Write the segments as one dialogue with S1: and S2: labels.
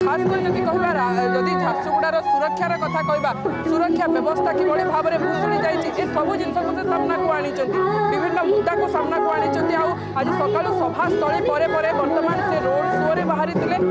S1: खास कर जदि कहबा जदि झारसुगुड़ार सुरक्षार कथा कहबा सुरक्षा व्यवस्था किभली भाव में भुशुड़ी जाइए ए सब जिन को सामना को आनी विभिन्न मुद्दा को सामना को आनी आज सकाल सभास्थली पर बर्तमान से रोड शो रे बाहरी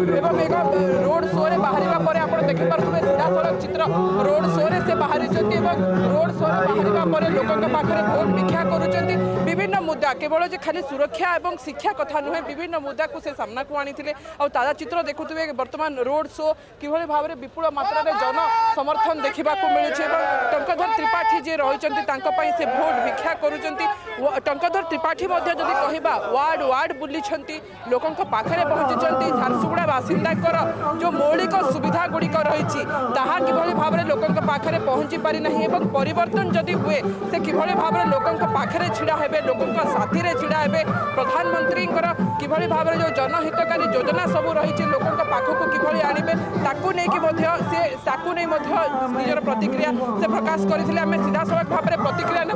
S1: रोड शो रे बाहरिबा परे आपण देखि पारुबे सीधा सड़क चित्र रोड शो रे से बाहरी रोड शो रे बाहरिबा परे लोकक पाखरे भोट भिक्षा करूचंती विभिन्न मुद्दा केवल जे खाली सुरक्षा एवं शिक्षा कथा नुहे विभिन्न मुद्दा को से सामना को आनी ताजा चित्र देखुवे बर्तमान रोड शो किभली भाव में विपुल मात्रा में जन समर्थन देखा मिलूँ टंकधर त्रिपाठी जी रही से भोट भिक्षा करुँच टंकधर त्रिपाठी जदि कहवा वार्ड वार्ड बुली लोकों पाखे पहुँची झारसुगुड़ा बासिंदा जो मौलिक सुविधा गुड़िक रही किभली भाव में लोकों पाखे पहुँची पारिना परिवर्तन जदि हुए से किभली भाव में लोकों पाखे छिड़ा हे लोकों साथी छिड़ा हे प्रधानमंत्री किभली भाव में जो जनहितकारी योजना सब रही लोकों पाखक किभली आनिबे ताकू नहीं निजर प्रतिक्रिया से प्रकाश करथिले आमे सीधा सड़क भाव में प्रतिक्रिया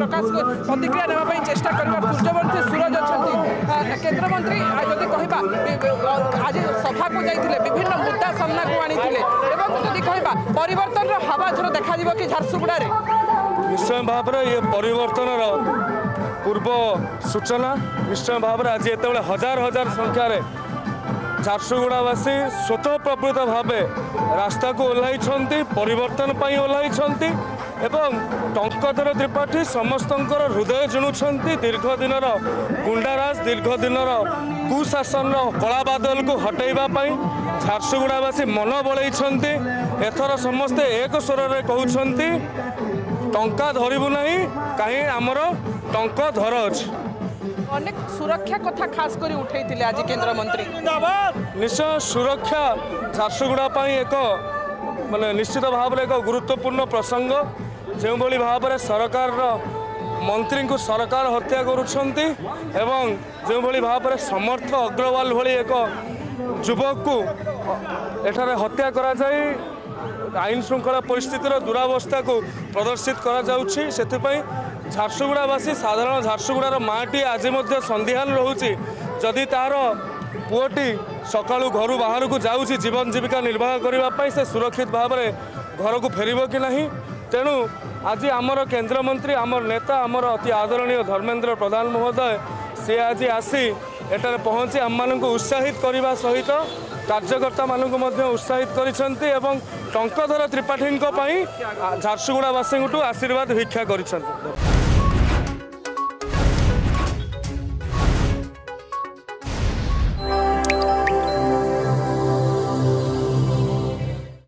S1: नेबा चेष्टा करबा सूर्यवंशी सूरज अछंती केंद्र मंत्री जदि कहबा आज सभा को जाइथिले विभिन्न मुद्दा सामना को आनिथिले एवं जदि कहबा परिवर्तन रो हवा झर देखा दिबो कि झारसुगुड़ा रे
S2: निश्चय भाव में ये परिवर्तन पूर्व सूचना निश्चय भाव में आज एत हजार हजार संख्यार झारसुगुड़ावासी स्वतः प्रवृत्त भाव रास्ता को ओह्लाई परिवर्तन पर ओह्लाई एवं टंकधर त्रिपाठी समस्त हृदय जिणुंट दीर्घ दिन गुंडाराज दीर्घ दिन कुशासन कला बादल को हटैवाई झारसुगुड़ावासी मन बलैंट एथर समस्ते एक स्वर में कहते टंका धरबू ना कहीं आमर टंक धर अच्छी
S1: अनेक सुरक्षा कथा खास करी उठे आज केंद्र मंत्री
S2: निश्चय सुरक्षा झारसुगुड़ा एक माने निश्चित भाव में एक गुरुत्वपूर्ण प्रसंग जो भाव में सरकार मंत्री को सरकार हत्या करुछंती एवं जो भाव में समर्थ अग्रवाल भली एक युवक को एठारे हत्या करा जाए आईन श्रृंखला परिस्थितिर दुरावस्था को प्रदर्शित करा जाउछि सेथिपई झारसुगुड़ावासी साधारण झारसुगुड़ार माटी आज संदिहान रोचे जदि तार पुओटी सकाळु घर बाहर को जाऊँगी जीवन जीविका निर्वाह करने से सुरक्षित भाव में घर को फेरब कि नहीं तेणु आज आमर केंद्र मंत्री आमर नेता आमर अति आदरणीय धर्मेंद्र प्रधान महोदय सी आज आसी एटारे पहुँची आम मानक उत्साहित करने सहित कार्यकर्ता मानक उत्साहित करिसेंती एवं टंकधर त्रिपाठी झारसुगुड़ावासी आशीर्वाद भिक्षा करिसेंती।